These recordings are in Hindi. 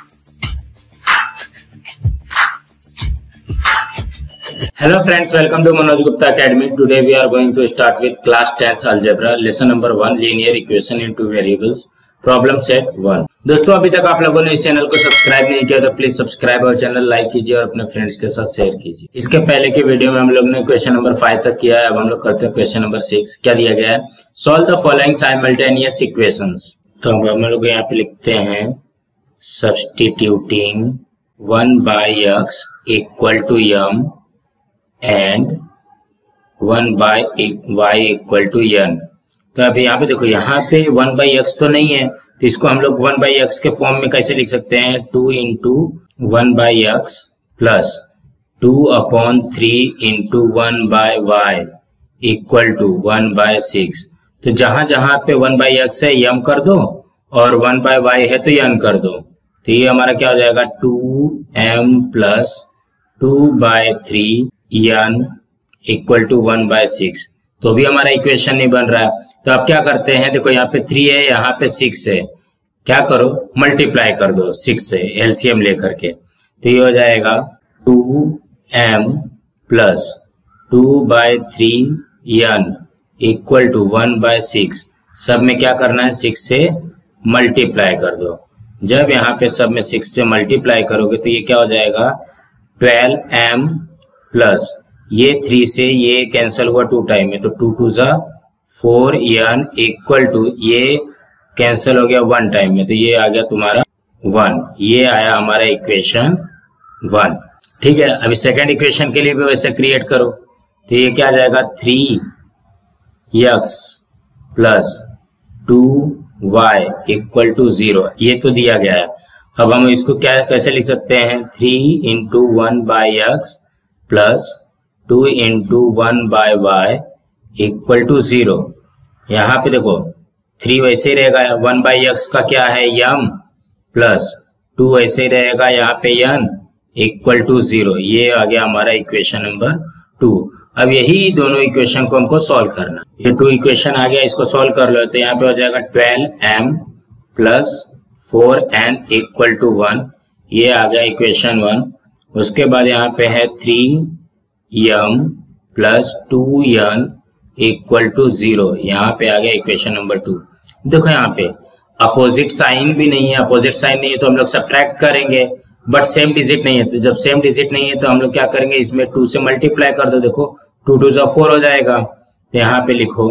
Hello friends, welcome to Manoj Gupta Academy. Today we are going to start with class 10th algebra, lesson number 1, linear equation in two variables, problem set 1. दोस्तों अभी तक आप लोगों ने इस चैनल को सब्सक्राइब नहीं किया तो प्लीज सब्सक्राइब और चैनल लाइक कीजिए और अपने फ्रेंड्स के साथ शेयर कीजिए। इसके पहले के वीडियो में हम लोग ने क्वेश्चन नंबर 5 तक किया है। अब हम लोग करते हैं क्वेश्चन नंबर 6। क्या दिया गया है? Solve the following simultaneous equations. तो हम लोग यहाँ पे लिखते हैं substituting 1/x equal to m and 1/y equal to n। तो अभी यहाँ पे देखो, यहाँ पे 1/x तो नहीं है, तो इसको हम लोग 1/x के फॉर्म में कैसे लिख सकते हैं? 2 into 1/x plus 2/3 into 1/y equal to 1/6। तो जहां जहां पे 1/x है m कर दो और 1/y है तो n कर दो। तो ये हमारा क्या हो जाएगा? 2m plus 2/3 n equal to 1/6। तो भी हमारा इक्वेशन नहीं बन रहा है। तो अब क्या करते हैं? देखो यहाँ पे 3 है, यहाँ पे 6 है। क्या करो? मल्टीप्लाई कर दो 6 से एलसीएम लेकर के। तो ये हो जाएगा 2m plus 2/3 n equal to 1/6। सब में क्या करना है? 6 से मल्टीप्लाई कर दो। जब यहाँ पे सब में 6 से मल्टीप्लाई करोगे तो ये क्या हो जाएगा? 12m प्लस ये 3 से ये कैंसिल हुआ 2 टाइम में, तो 2 2 जा 4n इक्वल टू ये कैंसिल हो गया 1 टाइम में, तो ये आ गया तुम्हारा 1। ये आया हमारा इक्वेशन 1। ठीक है, अभी सेकंड इक्वेशन के लिए भी वैसे क्रिएट करो। तो ये क्या आ जाएगा? 3x plus 2y equal to 0। ये तो दिया गया है। अब हम इसको क्या कैसे लिख सकते हैं? 3 into 1/x plus 2 into 1/y equal to 0। यहाँ पे देखो 3 वैसे ही रहेगा, 1/x का क्या है? m प्लस 2 वैसे ही रहेगा, यहाँ पे n इक्वल टू 0। ये आ गया हमारा इक्वेशन नंबर 2। अब यही दोनों इक्वेशन को हमको सॉल्व करना। ये 2 इक्वेशन आ गया, इसको सॉल्व कर लो। तो यहाँ पे हो जाएगा 12m plus 4n equal to 1। ये आ गया इक्वेशन 1। उसके बाद यहाँ पे है 3m plus 2n equal to 0। यहाँ पे आ गया इक्वेशन नंबर 2। देखो यहाँ पे अपोजिट साइन भी नहीं है, अपोजिट साइन नहीं है तो हम लोग सब्ट्रैक्ट करेंगे, बट सेम डिजिट नहीं है। तो जब सेम डिजिट नहीं है तो हम लोग क्या करेंगे? इसमें 2 से मल्टीप्लाई कर दो। देखो 2 2 जा 4 हो जाएगा। तो यहाँ पे लिखो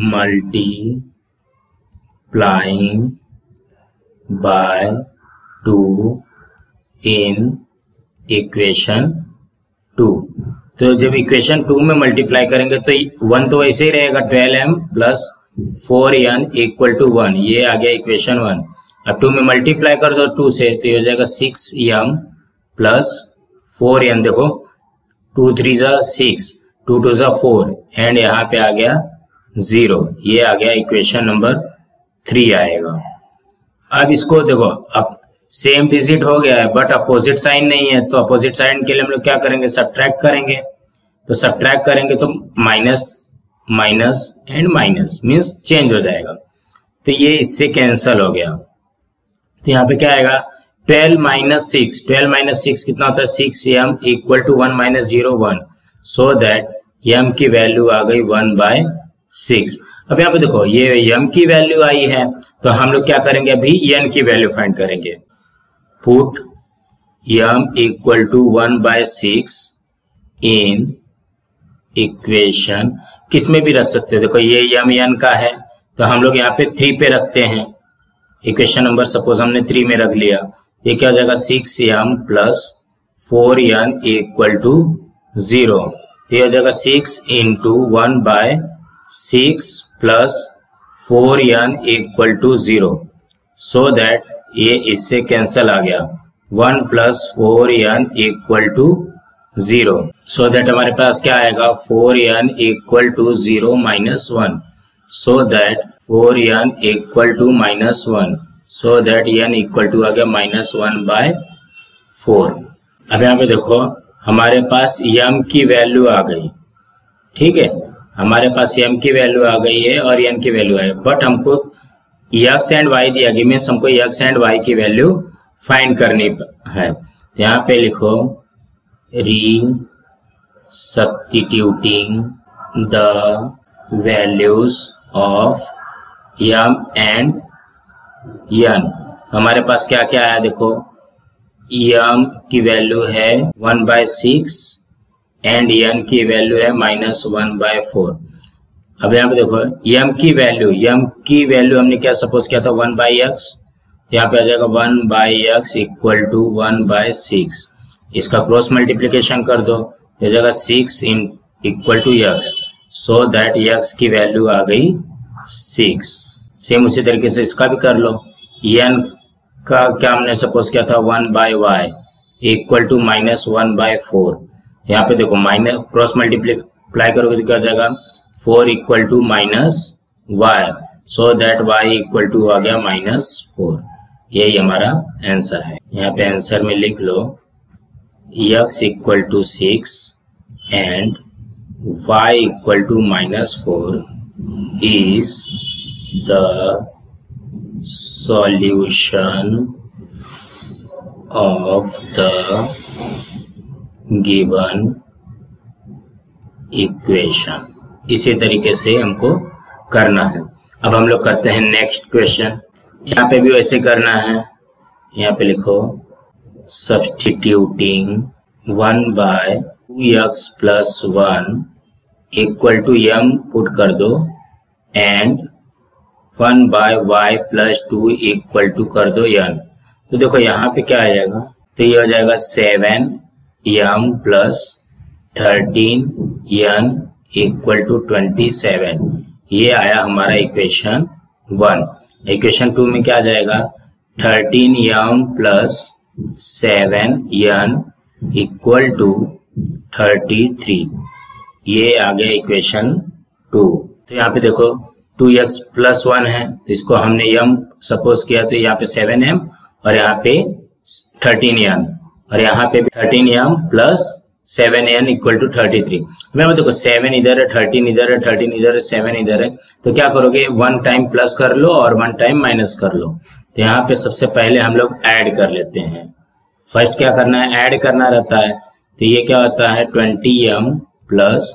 मल्टीप्लाइंग बाय 2 इन इक्वेशन 2। तो जब इक्वेशन 2 में मल्टीप्लाई करेंगे तो 1 तो वैसे ही रहेगा, 12m plus 4n equal to 1। ये आ गया इक्वेशन 1। अब 2 में मल्टीप्लाई कर दो 2 से, तो ये हो जाएगा 6m प्लस 4n। देखो 2 3 जा 6, 2 2 जा 4 एंड यहाँ पे आ गया 0। ये आ गया इक्वेशन नंबर 3 आएगा। अब इसको देखो, अब सेम डिजिट हो गया है बट अपोजिट साइन नहीं है, तो अपोजिट साइन के लिए हम लोग क्या करेंगे? सब्ट्रैक्ट करेंगे। तो सब्ट्रैक्ट करेंगे तो minus minus and minus means change हो जाएगा। तो ये इससे कैंसल हो गया। तो यहाँ पे क्या आएगा? 12 माइनस 6। 12 माइनस 6 कितना होता है? 6m equal to 1 minus 0 1। So that m की वैल्यू आ गई 1/6। अब यहाँ पे देखो ये m की वैल्यू आई है, तो हम लोग क्या करेंगे? अभी n की वैल्यू फाइंड करेंगे। Put m equal to 1/6 in equation, किस में भी रख सकते हो। देखो ये m n का है तो हम लोग यहाँ पे 3 पे रखते हैं। इक्वेशन नंबर सपोज हमने 3 में रख लिया। ये क्या हो जाएगा? 6m plus 4n equal to 0। ये हो जाएगा 6 into 1/6 plus 4n equal to 0। So that ये इससे कैंसल आ गया, 1 plus 4n equal to 0। So that हमारे पास क्या आएगा? 4n equal to 0 minus 1। So that 4n equal to minus 1। So that n equal to आ गया -1/4। अब यहाँ पे देखो हमारे पास m की वैल्यू आ गई। ठीक है, हमारे पास m की वैल्यू आ गई है और n की वैल्यू है, बट हमको x एंड y दिया गया, मीन्स हमको x एंड y की वैल्यू फाइंड करनी है। तो यहाँ पे लिखो resubstituting the values of m and n। हमारे पास क्या क्या आया देखो, m की वैल्यू है 1/6 एंड n की वैल्यू है -1/4। अब यहाँ पे देखो m की वैल्यू हमने क्या सपोज किया था 1/x, यहाँ पे आ जाएगा 1/x इक्वल टू 1/6। इसका क्रॉस मल्टीप्लीकेशन कर दो, हो जाएगा 6 equal to x, so that x की वैल्यू आ गई 6। सेम उसी तरीके से इसका भी कर लो। n का क्या हमने सपोज किया था 1/y इक्वल टू -1/4। यहाँ पे देखो माइनस क्रॉस मल्टीप्लाई करोगे तो क्या हो जाएगा 4 equal to -y, so that y equal to आ गया -4। यही हमारा आंसर है। यहाँ पे आंसर में लिख लो x equal to 6 and y equal to -4 is the solution of the given equation। इसी तरीके से हमको करना है। अब हम लोग करते हैं नेक्स्ट क्वेश्चन। यहाँ पे भी वैसे करना है। यहाँ पे लिखो substituting 1/2x + 1 equal to m put कर दो एंड 1/y + 2 इक्वल टू कर दो n। तो देखो यहाँ पे क्या आ जाएगा, तो ये हो जाएगा 7m + 13n इक्वल टू 27। ये आया हमारा इक्वेशन 1। इक्वेशन 2 में क्या आ जाएगा 13m + 7n इक्वल टू 33। ये आ गया इक्वेशन 2। तो यहाँ पे देखो 2x + 1 है, तो इसको हमने m सपोज किया, तो यहाँ पे 7m और यहाँ पे 13n और यहाँ पे 13m + 7n इक्वल टू 33। मैं देखो 7 इधर है, 13 इधर है, 13 इधर है, 7 इधर है, तो क्या करोगे 1 टाइम प्लस कर लो और 1 टाइम माइनस कर लो। तो यहाँ पे सबसे पहले हम लोग ऐड कर लेते हैं। फर्स्ट क्या करना है, ऐड करना रहता है। तो ये क्या होता है 20m +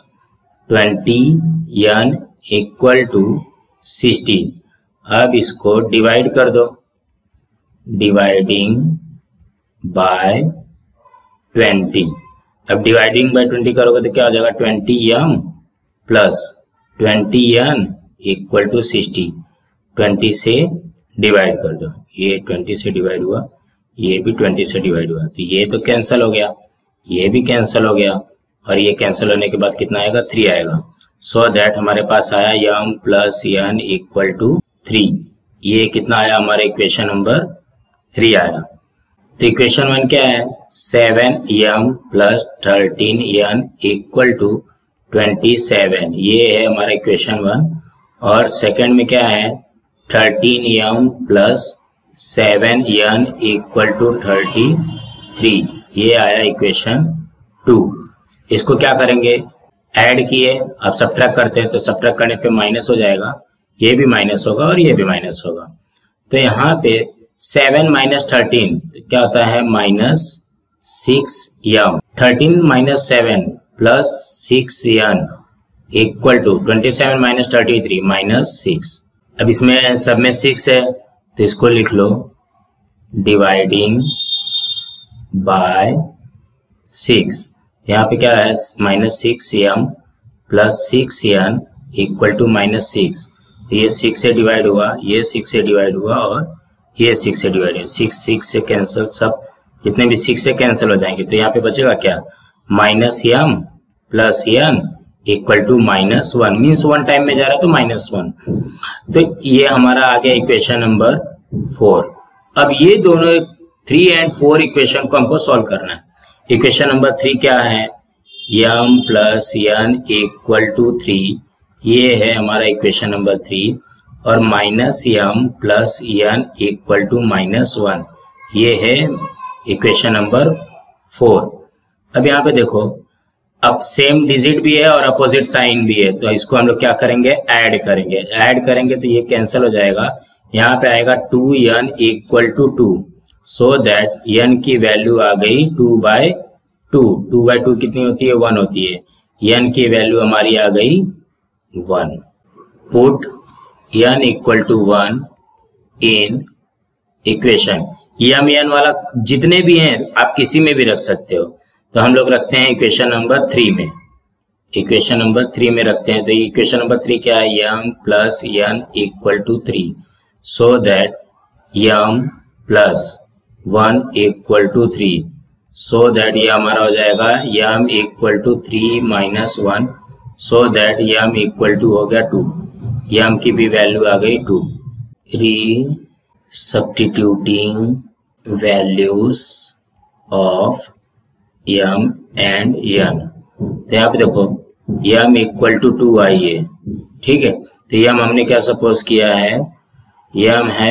20n इक्वल टू 60। अब इसको डिवाइड कर दो, डिवाइडिंग बाय 20। अब डिवाइडिंग बाय 20 करोगे तो क्या हो जाएगा 20m + 20n इक्वल टू 60। 20 से डिवाइड कर दो, ये 20 से डिवाइड हुआ, ये भी 20 से डिवाइड हुआ, तो ये तो कैंसिल हो गया, ये भी कैंसिल हो गया और ये कैंसिल होने के बाद कितना आएगा 3 आएगा। सो दैट हमारे पास आया m + n इक्वल टू 3। ये कितना आया हमारे इक्वेशन नंबर 3 आया। तो इक्वेशन 1 क्या है 7m + 13n इक्वल टू 27। ये है हमारा इक्वेशन 1। और सेकंड में क्या है 13m + 7n इक्वल टू 33। ये आया इक्वेशन 2। इसको क्या करेंगे ऐड किए, अब सब्ट्रैक्ट करते हैं, तो सब्ट्रैक्ट करने पे माइनस हो जाएगा, ये भी माइनस होगा और ये भी माइनस होगा। तो यहाँ पे 7 - 13 तो क्या होता है -6m। 13 - 7 + 6n equal to 27 - 33 -6। अब इसमें सब में 6 है तो इसको लिख लो डिवाइडिंग बाय 6। यहाँ पे क्या है -6m + 6n इक्वल टू -6। ये 6 से डिवाइड हुआ, ये 6 से डिवाइड हुआ और ये 6 से डिवाइड है। 6 से कैंसिल, सब जितने भी 6 से कैंसिल हो जाएंगे। तो यहाँ पे बचेगा क्या -m + n equal to -1 means 1 time में जा रहा है तो -1। तो ये हमारा आ गया इक्वेशन नंबर 4। अब ये दोनों 3 और 4 इक्वेशन को हमको सॉल्व करना है। इक्वेशन नंबर 3 क्या है m + n इक्वल टू 3। ये है हमारा इक्वेशन नंबर 3 और -m + n इक्वल टू -1। ये है इक्वेशन नंबर 4। अब यहाँ पे देखो अब सेम डिजिट भी है और अपोजिट साइन भी है, तो इसको हम लोग क्या करेंगे ऐड करेंगे। ऐड करेंगे तो ये कैंसिल हो जाएगा, यहाँ पे आएगा 2n equal to 2। So that n की वैल्यू आ गई 2/2। 2/2 कितनी होती है? 1 होती है। n की वैल्यू हमारी आ गई 1। Put n equal to 1 in equation. n वाला जितने भी हैं आप किसी में भी रख सकते हो, तो हम लोग रखते हैं इक्वेशन नंबर 3 में। इक्वेशन नंबर 3 में रखते हैं। तो इक्वेशन नंबर 3 क्या है? m plus n equal to 3, so that m plus 1 equal to 3, so that ये हमारा हो जाएगा m equal to 3 minus 1, so that m equal to हो गया 2। m की भी वैल्यू आ गई 2। Substituting values of m and n। तो यहाँ पे देखो m इक्वल टू 2 आई है, ठीक है। तो m हमने क्या सपोज किया है? m है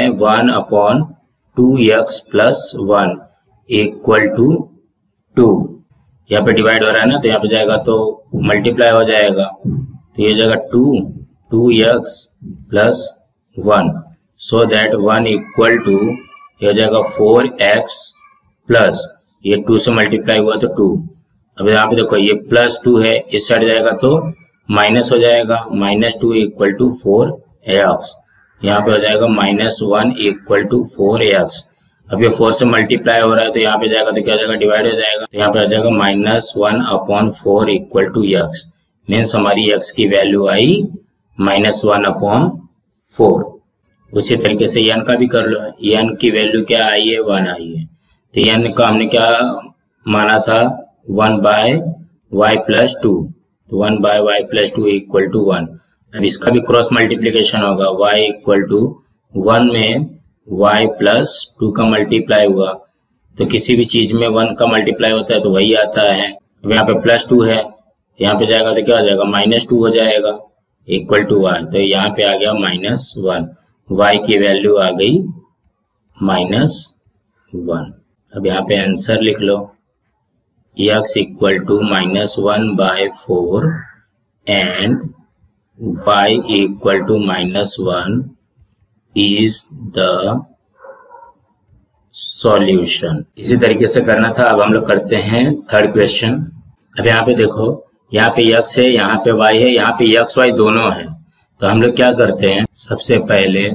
1/2x प्लस 1 इक्वल टू 2। यहाँ पे डिवाइड हो रहा है ना, तो यहाँ पे जाएगा तो मल्टीप्लाई हो जाएगा, तो ये जाएगा 2x plus 1, so that 1 equal to ये हो जाएगा 4x प्लस ये 2 से मल्टीप्लाई हुआ तो 2। अब यहाँ पे देखो ये प्लस 2 है, इस साइड जाएगा तो माइनस हो जाएगा, -2 इक्वल टू 4x। यहाँ पे हो जाएगा -1 इक्वल टू 4x। अब ये 4 से मल्टीप्लाई हो रहा है तो यहाँ पे जाएगा तो क्या हो जाएगा? डिवाइड हो जाएगा, तो यहाँ पे हो जाएगा -1/4 इक्वल टू x। मीन्स हमारी x की वैल्यू आई -1/4। उसी तरीके से n का भी कर लो। n की वैल्यू क्या आई है? 1 आई है। तो n का हमने क्या माना था? 1/y प्लस 2, तो 1/y प्लस 2 इक्वल टू 1। अब इसका भी क्रॉस मल्टीप्लीकेशन होगा, y इक्वल टू 1 में y प्लस 2 का मल्टीप्लाई हुआ, तो किसी भी चीज में 1 का मल्टीप्लाई होता है तो वही आता है। अब यहाँ पे प्लस 2 है, यहाँ पे जाएगा तो क्या हो जाएगा? -2 हो जाएगा इक्वल टू y, तो यहाँ पे आ गया -1। y की वैल्यू आ गई -1। अब यहाँ पे आंसर लिख लो, x equal to -1/4 and y equal to -1 is the solution. इसी तरीके से करना था। अब हम लोग करते हैं थर्ड क्वेश्चन। अब यहाँ पे देखो, यहाँ पे x है, यहाँ पे y है, यहाँ पे x y दोनों है। तो हम लोग क्या करते हैं? सबसे पहले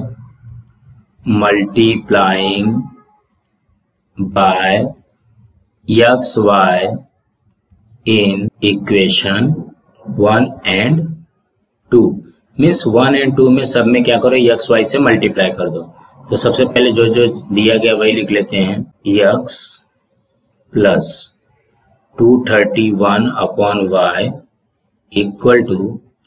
multiplying by x y in equation 1 and 2। Means 1 and 2 में सब में क्या करो? एक्स वाई से मल्टीप्लाई कर दो। तो सबसे पहले जो जो दिया गया वही लिख लेते हैं। x plus 231/y equal to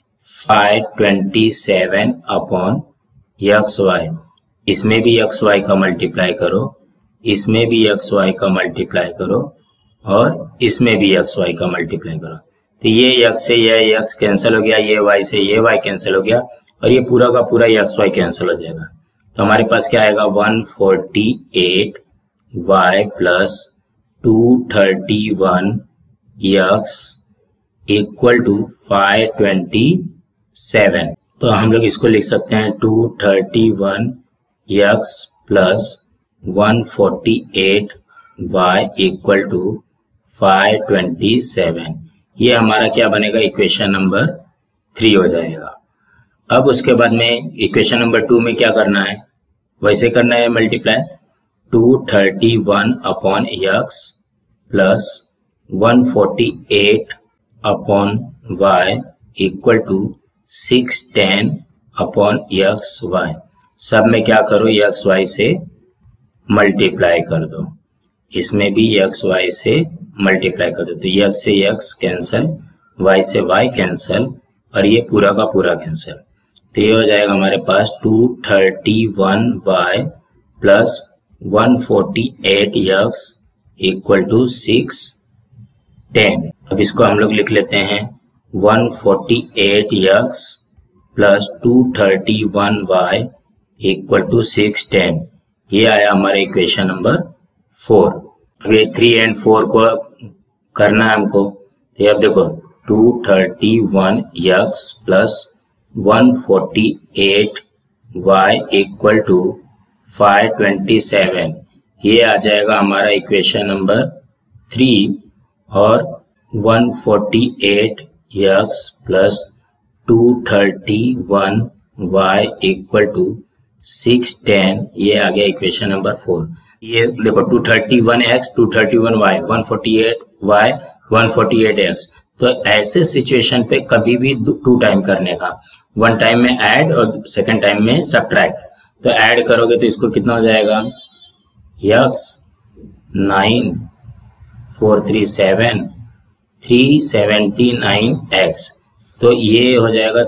527/xy। इसमें भी xy का मल्टीप्लाई करो, इसमें भी xy का मल्टीप्लाई करो, और इसमें भी xy का मल्टीप्लाई करो। तो ये x से ये x कैंसिल हो गया, ये y से ये y कैंसिल हो गया, और ये पूरा का पूरा xy कैंसिल हो जाएगा। तो हमारे पास क्या आएगा? 148y plus 231x equal to 527। तो हम लोग इसको लिख सकते हैं 231x plus 148y equal to 527। ये हमारा क्या बनेगा? इक्वेशन नंबर 3 हो जाएगा। अब उसके बाद में इक्वेशन नंबर 2 में क्या करना है? वैसे करना है multiply. 231/x plus 148/y equal to 610/xy। सब में क्या करो? xy से मल्टीप्लाई कर दो, इसमें भी xy से मल्टीप्लाई कर दो। तो x से x कैंसिल, y से y कैंसिल, और ये पूरा का पूरा कैंसिल। तो ये हो जाएगा हमारे पास 231y plus 148x equal to 610। अब इसको हम लोग लिख लेते हैं 148x plus 231y equal to 610। ये आया हमारा इक्वेशन नंबर 4। अब ये 3 and 4 को करना है हमको। तो अब देखो 231x plus 148y equal to 527। ये आ जाएगा हमारा इक्वेशन नंबर 3 और 148x plus 231y equal to 610, ये आ गया इक्वेशन नंबर 4। ये देखो 231x 231y 148y 148x। तो ऐसे सिचुएशन पे कभी भी 2 टाइम करने का, 1 टाइम में ऐड और सेकंड टाइम में सब्ट्रैक्ट। तो ऐड करोगे तो इसको कितना हो जाएगा, x 9 437 379x, तो ये हो जाएगा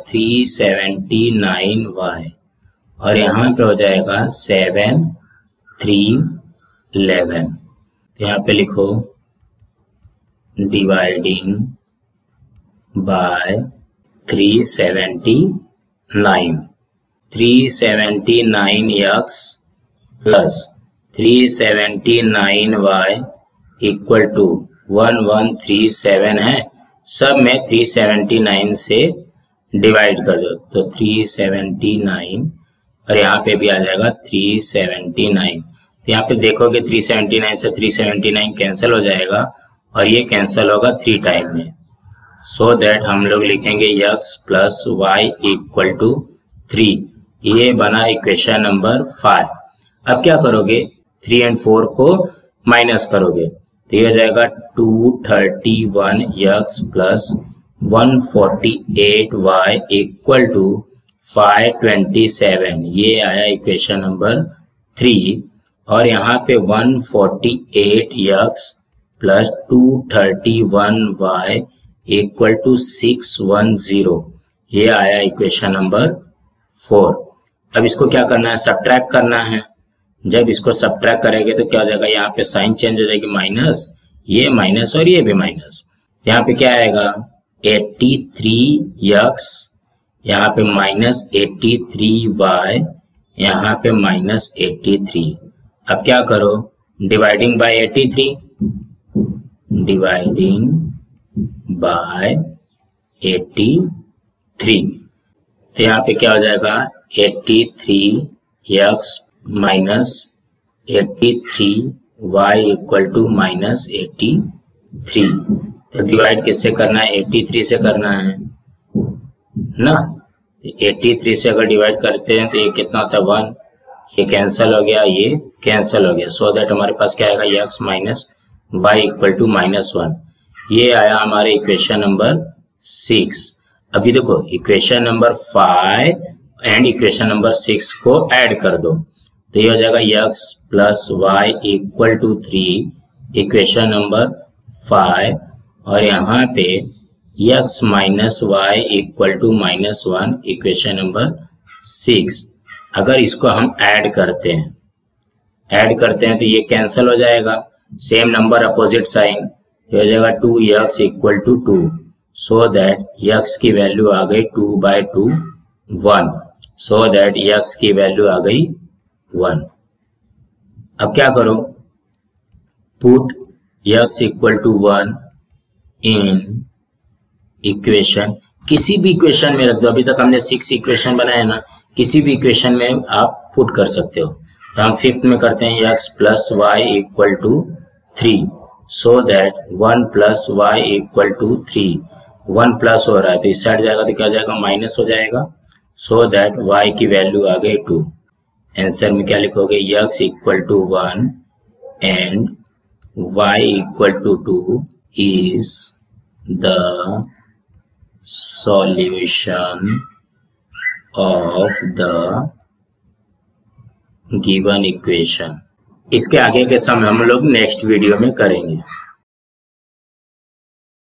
379y और यहाँ पे हो जाएगा 7 3 11। यहाँ पे लिखो dividing by 379, 379x plus 379y equal to 1137 है, सब में 379 से डिवाइड कर दो तो 379 और यहाँ पे भी आ जाएगा 379। तो यहाँ पे देखोगे 379 से 379 कैंसिल हो जाएगा और ये कैंसिल होगा 3 टाइम में। सो दैट हम लोग लिखेंगे x plus y equal to 3। ये बना इक्वेशन नंबर 5। अब क्या करोगे, 3 और 4 को माइनस करोगे तो ये हो जाएगा 231x plus 148y equal to 527। ये आया इक्वेशन नंबर 3 और यहाँ पे 148x plus 231y equal to 610, ये आया इक्वेशन नंबर 4। अब इसको क्या करना है, सब्ट्रैक्ट करना है। जब इसको सब्ट्रैक्ट करेंगे तो क्या हो जाएगा, यहाँ पे साइन चेंज हो जाएगी, माइनस, ये माइनस और ये भी माइनस। यहाँ पे क्या आएगा 83x, यहाँ पे माइनस 83y, यहाँ पे माइनस 83। अब क्या करो, डिवाइडिंग बाय 83, डिवाइडिंग बाय 83। तो यहाँ पे क्या हो जाएगा 83x minus 83y equal to minus 83। तो डिवाइड किससे करना है, 83 से करना है ना। 83 से अगर डिवाइड करते हैं तो ये कितना होता है 1, ये कैंसिल हो गया, ये कैंसिल हो गया। सो दैट हमारे पास क्या आएगा x minus y equal to -1। ये आया हमारे इक्वेशन नंबर 6। अभी देखो equation number 5 and equation number 6 को ऐड कर दो तो ये हो जाएगा x plus y equal to 3 equation number 5 और यहाँ पे x minus y equal to -1 equation number 6। अगर इसको हम ऐड करते हैं तो ये कैंसिल हो जाएगा, सेम नंबर अपोजिट साइन, ये हो जाएगा 2x equal to 2। So that x की वैल्यू आ गई 2/2 1। सो दैट x की वैल्यू आ गई 1। अब क्या करो, put x equal to 1 in equation, किसी भी इक्वेशन में रख दो। अभी तक हमने 6 इक्वेशन बनाया ना, किसी भी इक्वेशन में आप पुट कर सकते हो। तो हम 5th में करते हैं x plus y equal to 3। So that 1 plus y equal to 3, 1 plus हो रहा है तो इस साइड जाएगा तो क्या हो जाएगा, माइनस हो जाएगा। सो दैट y की वैल्यू आ गई 2। आंसर में क्या लिखोगे, x equal to 1 and y equal to 2 is the solution of the given equation. इसके आगे के सम हम लोग नेक्स्ट वीडियो में करेंगे।